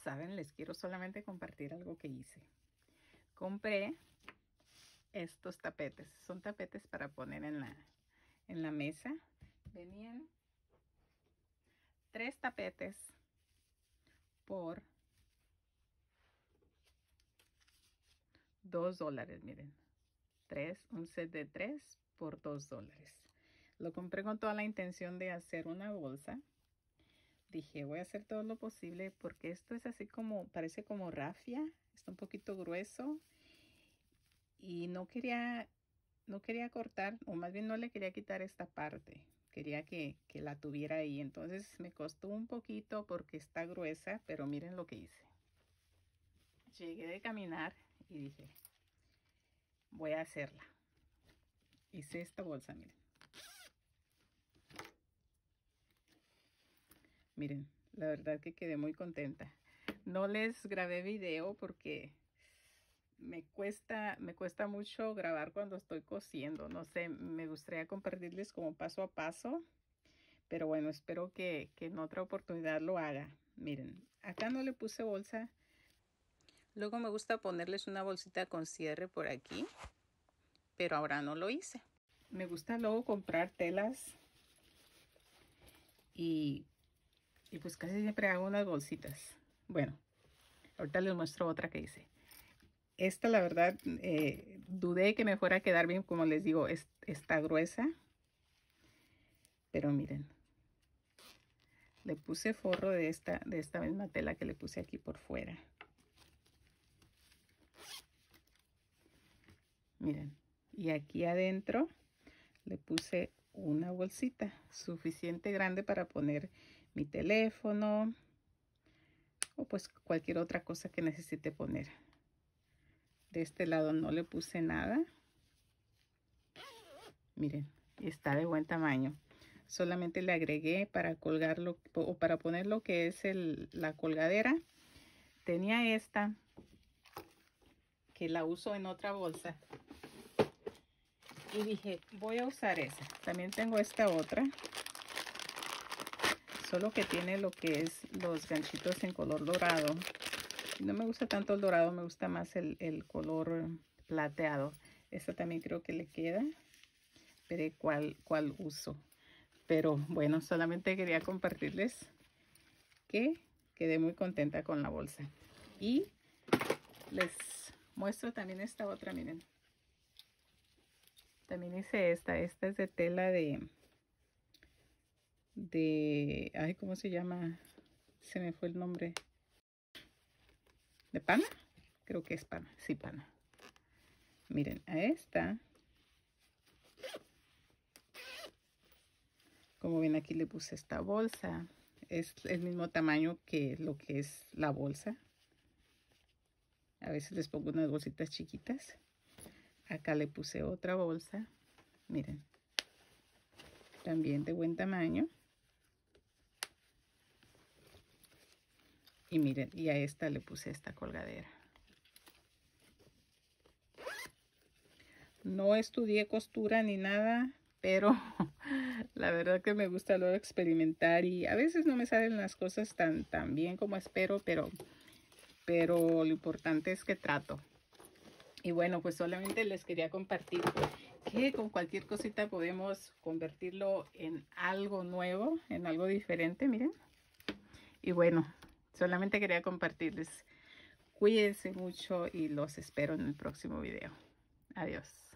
saben, les quiero solamente compartir algo que hice. Compré estos tapetes. Son tapetes para poner en la mesa. Venían 3 tapetes por $2, miren. Un set de 3 por $2. Lo compré con toda la intención de hacer una bolsa. Dije, voy a hacer todo lo posible porque esto es así como, parece como rafia. Está un poquito grueso. Y no quería cortar, o más bien no le quería quitar esta parte. Quería que la tuviera ahí. Entonces me costó un poquito porque está gruesa, pero miren lo que hice. Llegué de caminar y dije, voy a hacerla. Hice esta bolsa, miren. Miren, la verdad que quedé muy contenta. No les grabé video porque me cuesta mucho grabar cuando estoy cosiendo. No sé, me gustaría compartirles como paso a paso. Pero bueno, espero que en otra oportunidad lo haga. Miren, acá no le puse bolsa. Luego me gusta ponerles una bolsita con cierre por aquí. Pero ahora no lo hice. Me gusta luego comprar telas. Y pues casi siempre hago unas bolsitas. Bueno, ahorita les muestro otra que hice. Esta la verdad dudé que me fuera a quedar bien. Como les digo, está gruesa. Pero miren. Le puse forro de esta misma tela que le puse aquí por fuera. Miren, y aquí adentro le puse una bolsita suficiente grande para poner mi teléfono o pues cualquier otra cosa que necesite poner. De este lado no le puse nada. Miren, está de buen tamaño. Solamente le agregué para colgarlo o para poner lo que es la colgadera. Tenía esta que la uso en otra bolsa. Y dije, voy a usar esa. También tengo esta otra. Solo que tiene lo que es los ganchitos en color dorado. No me gusta tanto el dorado, me gusta más el color plateado. Esta también creo que le queda. Veré cuál uso. Pero bueno, solamente quería compartirles que quedé muy contenta con la bolsa. Y les muestro también esta otra, miren. También hice esta. Esta es de tela ay, ¿cómo se llama? Se me fue el nombre. ¿De pana? Creo que es pana. Sí, pana. Miren, a esta. Como ven, aquí le puse esta bolsa. Es el mismo tamaño que lo que es la bolsa. A veces les pongo unas bolsitas chiquitas. Acá le puse otra bolsa. Miren. También de buen tamaño. Y miren, y a esta le puse esta colgadera. No estudié costura ni nada, pero la verdad que me gusta luego experimentar y a veces no me salen las cosas tan bien como espero, pero lo importante es que trato. Y bueno, pues solamente les quería compartir que con cualquier cosita podemos convertirlo en algo nuevo, en algo diferente, miren. Y bueno, solamente quería compartirles. Cuídense mucho y los espero en el próximo video. Adiós.